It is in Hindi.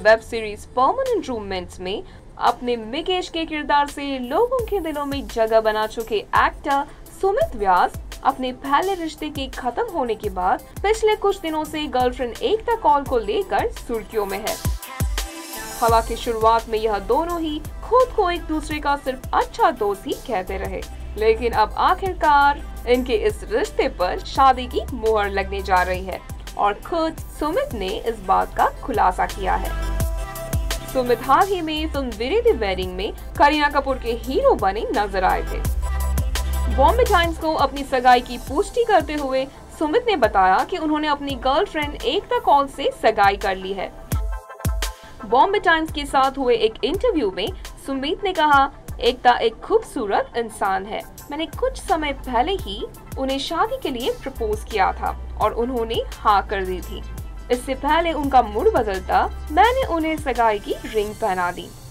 वेब सीरीज परमानेंट रूममेट्स में अपने मिकेश के किरदार से लोगों के दिलों में जगह बना चुके एक्टर सुमित व्यास अपने पहले रिश्ते के खत्म होने के बाद पिछले कुछ दिनों से गर्लफ्रेंड एकता कौल को लेकर सुर्खियों में है। हालांकि शुरुआत में यह दोनों ही खुद को एक दूसरे का सिर्फ अच्छा दोस्त ही कहते रहे, लेकिन अब आखिरकार इनके इस रिश्ते पर शादी की मुहर लगने जा रही है और खुद सुमित ने इस बात का खुलासा किया है। सुमित हाल ही में फिल्म वीरे दी वेडिंग में करीना कपूर के हीरो बने नजर आए थे। बॉम्बे टाइम्स को अपनी सगाई की पुष्टि करते हुए सुमित ने बताया कि उन्होंने अपनी गर्लफ्रेंड एकता कौल से सगाई कर ली है। बॉम्बे टाइम्स के साथ हुए एक इंटरव्यू में सुमित ने कहा, एकता एक खूबसूरत इंसान है। मैंने कुछ समय पहले ही उन्हें शादी के लिए प्रपोज किया था और उन्होंने हाँ कर दी थी। इससे पहले उनका मूड बदलता मैंने उन्हें सगाई की रिंग पहना दी।